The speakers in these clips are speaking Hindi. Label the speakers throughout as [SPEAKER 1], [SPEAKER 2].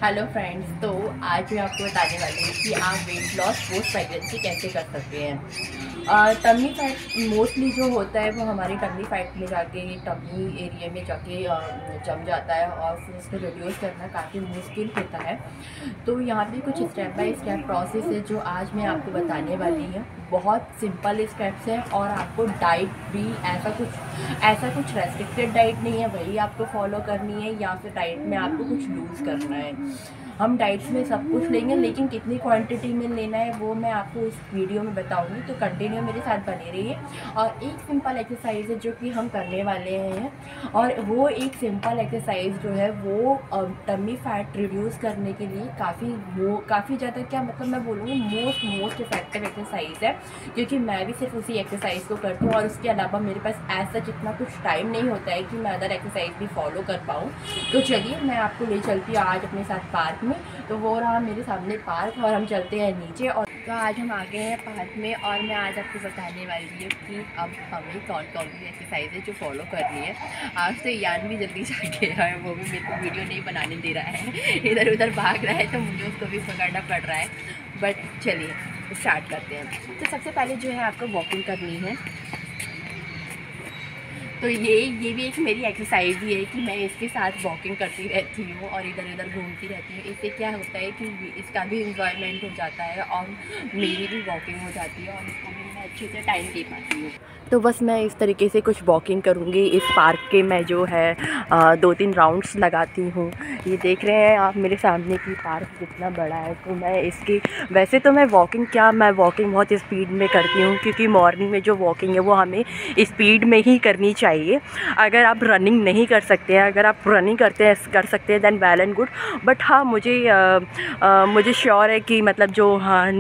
[SPEAKER 1] हेलो फ्रेंड्स, तो आज मैं आपको बताने वाली हूँ कि आप वेट लॉस पोस्ट प्रेगनेंसी कैसे कर सकते हैं। टमी फैट मोस्टली जो होता है वो हमारी टमी फैट में जाके टमी एरिया में जाके जम जाता है और फिर उसको रिड्यूस करना काफ़ी मुश्किल होता है। तो यहाँ पे कुछ स्टेप बाय स्टेप प्रोसेस है जो आज मैं आपको बताने वाली हूँ। बहुत सिंपल स्टेप्स हैं और आपको डाइट भी ऐसा कुछ रेस्ट्रिक्टेड डाइट नहीं है वही आपको फॉलो करनी है, या फिर डाइट में आपको कुछ लूज़ करना है। हम डाइट्स में सब कुछ लेंगे, लेकिन कितनी क्वांटिटी में लेना है वो मैं आपको इस वीडियो में बताऊंगी, तो कंटिन्यू मेरे साथ बने रहिए। और एक सिंपल एक्सरसाइज है जो कि हम करने वाले हैं, और वो एक सिंपल एक्सरसाइज जो है वो टमी फैट रिड्यूस करने के लिए काफ़ी ज़्यादा, क्या मतलब मैं बोलूँगी मोस्ट इफेक्टिव एक्सरसाइज है, क्योंकि मैं भी सिर्फ उसी एक्सरसाइज को करती हूँ और उसके अलावा मेरे पास ऐसा जितना कुछ टाइम नहीं होता है कि मैं अदर एक्सरसाइज भी फॉलो कर पाऊँ। तो चलिए मैं आपको ले चलती हूँ आज अपने साथ पार्क में। तो वो रहा मेरे सामने पार्क और हम चलते हैं नीचे। और तो आज हम आ गए हैं पार्क में और मैं आज आपको बताने वाली हूँ कि अब हमें कौन कौन सी एक्सरसाइज है जो फॉलो करनी है। आज तो यान भी जल्दी जाके रहा है, वो भी मेरे को वीडियो नहीं बनाने दे रहा है, इधर उधर भाग रहा है, तो मुझे उसको भी पकड़ना पड़ रहा है। बट चलिए स्टार्ट करते हैं। तो सबसे पहले जो है आपको वॉकिंग करनी है। तो ये भी एक मेरी एक्सरसाइज ही है कि मैं इसके साथ वॉकिंग करती रहती हूँ और इधर उधर घूमती रहती हूँ। इससे क्या होता है कि इसका भी इंजॉयमेंट हो जाता है और मेरी भी वॉकिंग हो जाती है और इसको भी मैं अच्छे से टाइम दे पाती हूँ। तो बस मैं इस तरीके से कुछ वॉकिंग करूँगी इस पार्क के। मैं जो है 2-3 राउंड्स लगाती हूँ। ये देख रहे हैं आप मेरे सामने की पार्क कितना बड़ा है। तो मैं इसकी वैसे तो मैं वॉकिंग बहुत स्पीड में करती हूँ, क्योंकि मॉर्निंग में जो वॉकिंग है वो हमें स्पीड में ही करनी चाहिए। अगर आप रनिंग नहीं कर सकते हैं, अगर आप रनिंग कर सकते हैं then well and good. But हाँ, मुझे श्योर है कि मतलब जो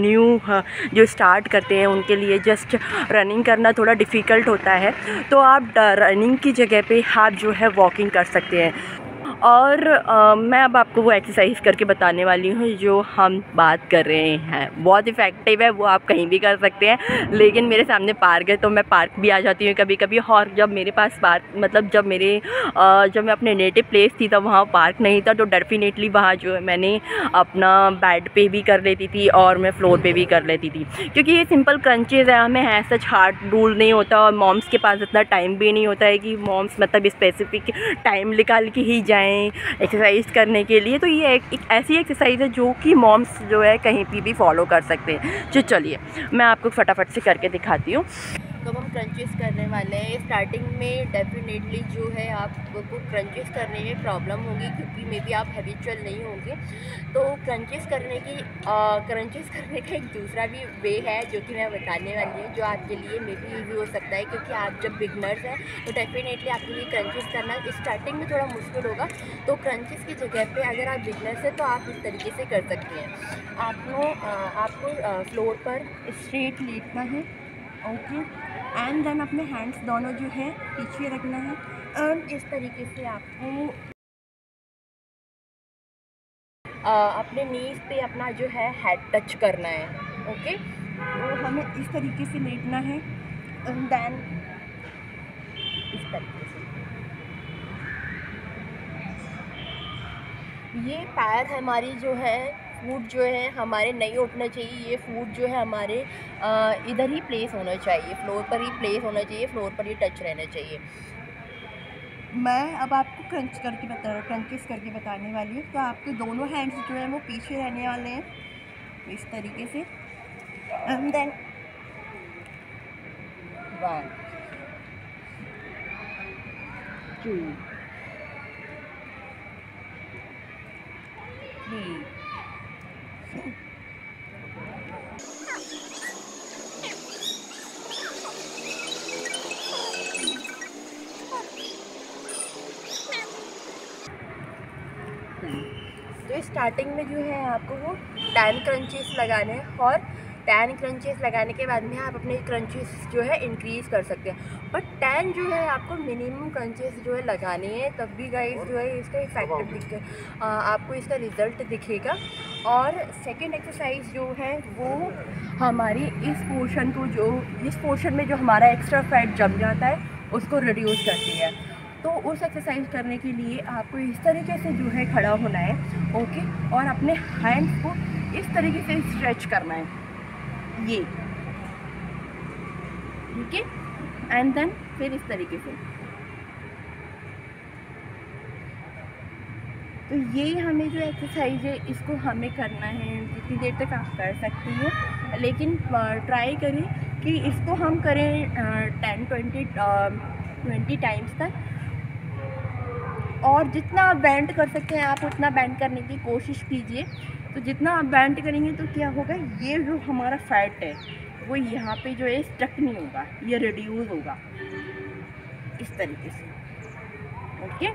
[SPEAKER 1] जो स्टार्ट करते हैं उनके लिए जस्ट रनिंग करना थोड़ा डिफ़िकल्ट होता है। तो आप रनिंग की जगह पे आप जो है वॉकिंग कर सकते हैं। और मैं अब आपको वो एक्सरसाइज करके बताने वाली हूँ जो हम बात कर रहे हैं। बहुत इफ़ेक्टिव है, वो आप कहीं भी कर सकते हैं, लेकिन मेरे सामने पार्क है तो मैं पार्क भी आ जाती हूँ कभी कभी। और जब मेरे पास पार्क मतलब जब मैं अपने नेटिव प्लेस थी तब वहाँ पार्क नहीं था, तो डेफिनेटली वहाँ जो है मैंने अपना बेड पे भी कर लेती थी और मैं फ्लोर पे भी कर लेती थी, क्योंकि ये सिंपल क्रंचेज़ है। हमें ऐसा हार्ड रूल नहीं होता और मॉम्स के पास इतना टाइम भी नहीं होता है कि मॉम्स मतलब स्पेसिफिक टाइम निकाल के ही जाएँ एक्सरसाइज करने के लिए। तो ये एक ऐसी एक्सरसाइज है जो कि मॉम्स जो है कहीं पे भी फॉलो कर सकते हैं। तो चलिए मैं आपको फटाफट से करके दिखाती हूँ। तो हम क्रंचेस करने वाले हैं। स्टार्टिंग में डेफिनेटली जो है आपको क्रंचेस करने में प्रॉब्लम होगी, क्योंकि मे बी आप हैबिचुअल नहीं होंगे। तो क्रंचेस करने का एक दूसरा भी वे है जो कि मैं बताने वाली हूँ, जो आपके लिए मे बी ईजी हो सकता है, क्योंकि आप जब बिगनर्स हैं तो डेफिनेटली आपके लिए क्रंचेस करना स्टार्टिंग में थोड़ा मुश्किल होगा। तो क्रंचेस की जगह पे अगर आप बिगनर्स हैं तो आप इस तरीके से कर सकते हैं। आपको फ्लोर पर स्ट्रेट लेटना है, ओके, एंड देन अपने हैंड्स दोनों जो है पीछे रखना है एंड इस तरीके से आपको अपने नीज पे अपना जो है हेड टच करना है, ओके। तो हमें इस तरीके से लेटना है एंड देन इस तरीके से ये पैर हमारी जो है फूट जो है हमारे नहीं उठना चाहिए। ये फूट जो है हमारे इधर ही प्लेस होना चाहिए, फ्लोर पर ही प्लेस होना चाहिए, फ्लोर पर ही टच रहना चाहिए। मैं अब आपको क्रंचेस करके बताने वाली हूँ। तो आपके दोनों हैंड्स जो है वो पीछे रहने वाले हैं इस तरीके से एंड देन 1 2 3 तो स्टार्टिंग में जो है आपको वो 10 क्रंचेस लगाने हैं, और 10 क्रंचेस लगाने के बाद में आप अपने क्रंचेस जो है इंक्रीज़ कर सकते हैं। बट 10 जो है आपको मिनिमम क्रंचेस जो है लगाने हैं, तब भी गाइस जो है इसका इफेक्टिव आपको इसका रिज़ल्ट दिखेगा। और सेकेंड एक्सरसाइज जो है वो हमारी इस पोर्शन में जो हमारा एक्स्ट्रा फैट जम जाता है उसको रिड्यूस करती है। तो उस एक्सरसाइज करने के लिए आपको इस तरीके से जो है खड़ा होना है, ओके, और अपने हैंड्स को इस तरीके से स्ट्रेच करना है, ये, ठीक है, एंड देन फिर इस तरीके से। तो ये हमें जो एक्सरसाइज है इसको हमें करना है, जितनी देर तक आप कर सकती हैं, लेकिन ट्राई करें कि इसको हम करें 10-20 टाइम्स तक, और जितना आप बैंड कर सकते हैं आप उतना बैंड करने की कोशिश कीजिए। तो जितना आप बैंड करेंगे तो क्या होगा, ये जो हमारा फैट है वो यहाँ पे जो है स्टक नहीं होगा, ये रिड्यूस होगा इस तरीके से, ओके।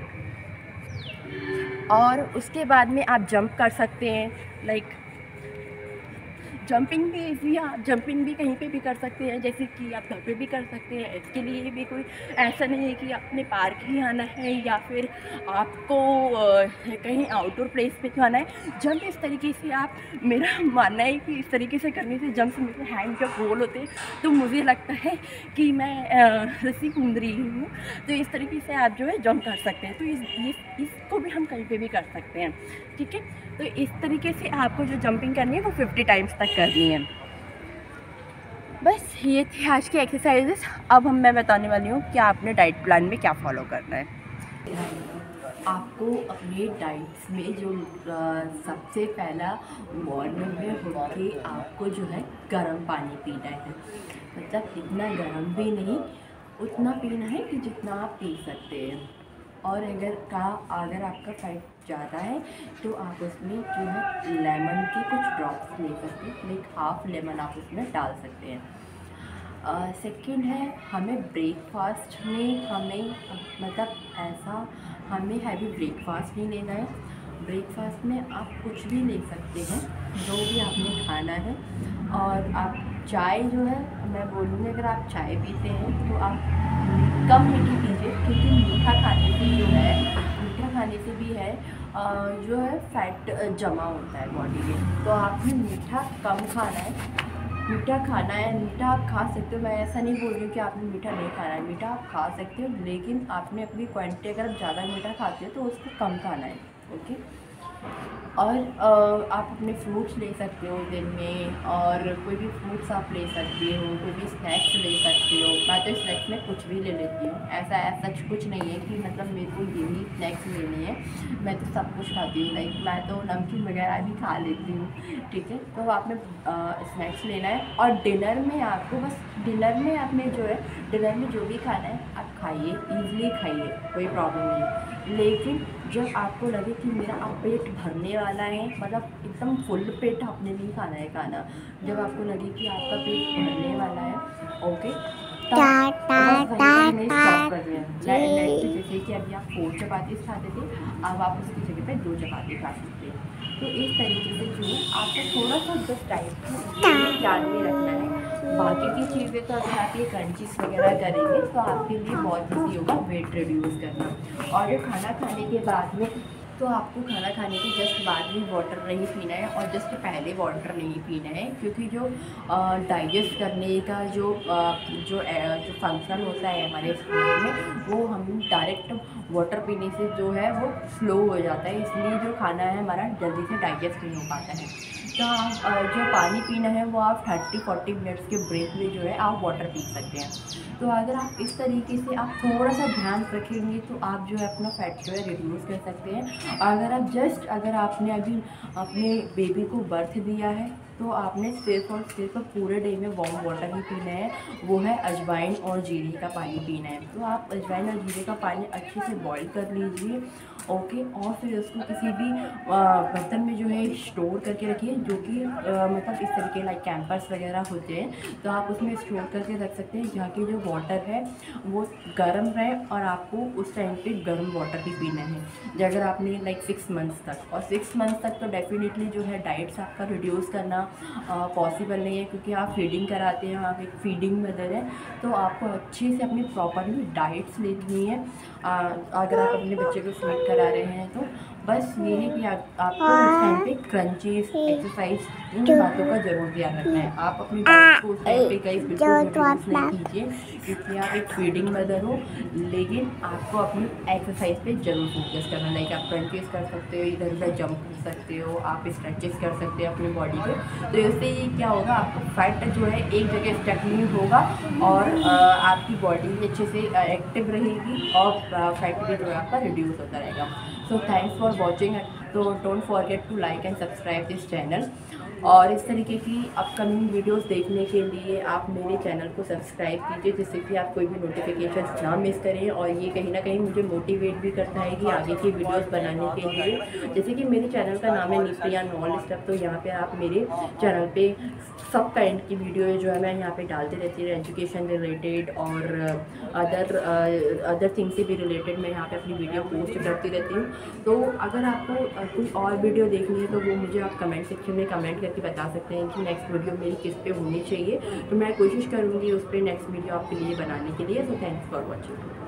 [SPEAKER 1] और उसके बाद में आप जंप कर सकते हैं, लाइक जंपिंग भी इजी है, आप जंपिंग भी कहीं पे भी कर सकते हैं, जैसे कि आप घर पे भी कर सकते हैं। इसके लिए भी कोई ऐसा नहीं है कि आपने पार्क ही आना है या फिर आपको कहीं आउटडोर प्लेस पे जाना है। जंप इस तरीके से आप, मेरा मानना है कि इस तरीके से करने से जंप से मेरे हैंड जब रोल होते हैं तो मुझे लगता है कि मैं रस्सी कूद रही हूँ। तो इस तरीके से आप जो है जंप कर सकते हैं। तो इसको भी हम कहीं पे भी कर सकते हैं, ठीक है। तो इस तरीके से आपको जो जंपिंग करनी है वो 50 टाइम्स तक करनी है। बस ये थी आज की एक्सरसाइजेस। अब मैं बताने वाली हूँ कि आपने डाइट प्लान में क्या फॉलो करना है। आपको अपने डाइट्स में जो सबसे पहला मॉर्निंग में उठ के आपको जो है गर्म पानी पीना है, मतलब इतना गर्म भी नहीं, उतना पीना है कि जितना आप पी सकते हैं। और अगर आपका फैट ज़्यादा है तो आप उसमें जो है लेमन के कुछ ड्रॉप्स ले सकते हैं, लाइक हाफ लेमन आप उसमें डाल सकते हैं। सेकंड है, हमें ब्रेकफास्ट में हमें हैवी ब्रेकफास्ट नहीं लेना है। ब्रेकफास्ट में आप कुछ भी ले सकते हैं, जो भी आपने खाना है। और आप चाय जो है, मैं बोलूँगी अगर आप चाय पीते हैं तो आप कम मीठी पीजिए, क्योंकि मीठा खाने से भी है जो है फैट जमा होता है बॉडी में। तो आपने मीठा कम खाना है, मीठा आप खा सकते हो। मैं ऐसा नहीं बोल रही हूँ कि आपने मीठा नहीं खाना है, मीठा आप खा सकते हो, लेकिन आपने अपनी क्वांटिटी, अगर आप ज़्यादा मीठा खाते हो तो उसको कम खाना है, ओके। और आप अपने फ्रूट्स ले सकते हो दिन में, और कोई भी फ्रूट्स आप ले सकते हो, कोई भी स्नैक्स ले सकते हो। मैं तो स्नैक्स में कुछ भी ले लेती हूँ, ऐसा कुछ नहीं है कि मतलब मेरे को यही स्नैक्स लेने हैं। मैं तो सब कुछ खाती हूँ, लाइक मैं तो नमकीन वगैरह भी खा लेती हूँ, ठीक है। तो आपने स्नैक्स लेना है। और डिनर में आपने डिनर में जो भी खाना है आप खाइए, ईज़िली खाइए, कोई प्रॉब्लम नहीं। लेकिन जब आपको लगे कि मेरा अब पेट भरने वाला है, मतलब एकदम फुल पेट आपने नहीं खाना है खाना, जब आपको लगे कि आपका पेट भरने वाला है, ओके, तब स्टॉप कर दें। जैसे कि अभी आप 4 चपातीस खाते थे, अब आप उसकी जगह पे 2 चपाती खा सकते हैं। तो इस तरीके से जो है आपको थोड़ा सा जस्ट डाइट ध्यान में रखना है। बाकी की चीज़ें तो अगर आप ये क्रंचीज वगैरह करेंगे तो आपके लिए बहुत ईजी होगा वेट रिड्यूस करना। और जो खाना खाने के बाद में, तो आपको खाना खाने के जस्ट बाद में वाटर नहीं पीना है, और जस्ट पहले वाटर नहीं पीना है, क्योंकि जो डाइजेस्ट करने का जो फंक्शन होता है हमारे स्टमक में, वो हम डायरेक्ट वाटर पीने से जो है वो स्लो हो जाता है, इसलिए जो खाना है हमारा जल्दी से डाइजेस्ट नहीं हो पाता है। तो आप जो पानी पीना है वो आप 30-40 मिनट्स के ब्रेक में जो है आप वाटर पी सकते हैं। तो अगर आप इस तरीके से आप थोड़ा सा ध्यान रखेंगे तो आप जो है अपना फैट जो है रिड्यूस कर सकते हैं। अगर आपने अभी अपने बेबी को बर्थ दिया है तो आपने सिर्फ और सिर्फ पूरे डे में वार्म वाटर ही पीना है, वो है अजवाइन और जीरे का पानी पीना है। तो आप अजवाइन और जीरे का पानी अच्छे से बॉईल कर लीजिए, ओके, और फिर उसको किसी भी बर्तन में जो है स्टोर करके रखिए, जो कि मतलब इस तरीके लाइक कैंपर्स वगैरह होते हैं, तो आप उसमें स्टोर करके रख सकते हैं, जहाँ की जो वाटर है वो गर्म रहे, और आपको उस टाइम पे गर्म वाटर ही पीना है। अगर आपने लाइक 6 मंथ्स तक, और 6 मंथ्स तक तो डेफिनेटली जो है डाइट्स आपका रिड्यूस करना पॉसिबल नहीं है, क्योंकि आप फीडिंग कराते हैं, आप एक फीडिंग मदर है, तो आपको अच्छे से अपनी प्रॉपरली डाइट्स लेनी है। अगर आप अपने बच्चे को फीड करा रहे हैं तो बस ये है कि आपको इस टाइम पे क्रंचीज, एक्सरसाइज, इन बातों का ज़रूर ध्यान रखना है। आप अपनी डाइट को उस टाइम पे कहीं बिल्कुल रिड्यूस नहीं कीजिए, क्योंकि आप एक फीडिंग मदर हो, लेकिन आपको अपनी एक्सरसाइज पे ज़रूर फोकस करना। लाइक आप क्रंचेस कर सकते हो, इधर उधर जंप कर सकते हो, आप स्ट्रेचेस कर सकते हो अपनी बॉडी पे। तो इससे ये क्या होगा, आपका फैट जो है एक जगह स्टक नहीं होगा और आपकी बॉडी भी अच्छे से एक्टिव रहेगी और फैट भी जो है आपका रिड्यूस होता रहेगा। So thanks for watching. तो don't forget to like and subscribe this channel. और इस तरीके की अपकमिंग वीडियोस देखने के लिए आप मेरे चैनल को सब्सक्राइब कीजिए, जिससे कि आप कोई भी नोटिफिकेशंस ना मिस करें। और ये कहीं ना कहीं मुझे मोटिवेट भी करता है कि आगे की वीडियोस बनाने के लिए। जैसे कि मेरे चैनल का नाम है निप्रिया नॉल स्टफ, तो यहाँ पे आप मेरे चैनल पे सब काइंड की वीडियो जो है मैं यहाँ पे डालती रहती हूँ, एजुकेशन रिलेटेड और अदर थिंग से भी रिलेटेड मैं यहाँ पे अपनी वीडियो पोस्ट करती रहती हूँ। तो अगर आपको कोई और वीडियो देखनी है तो वो मुझे आप कमेंट सेक्शन में कमेंट करके बता सकते हैं कि नेक्स्ट वीडियो मेरी किस पे होनी चाहिए। तो मैं कोशिश करूँगी उस पर नेक्स्ट वीडियो आपके लिए बनाने के लिए। तो थैंक्स फॉर वॉचिंग।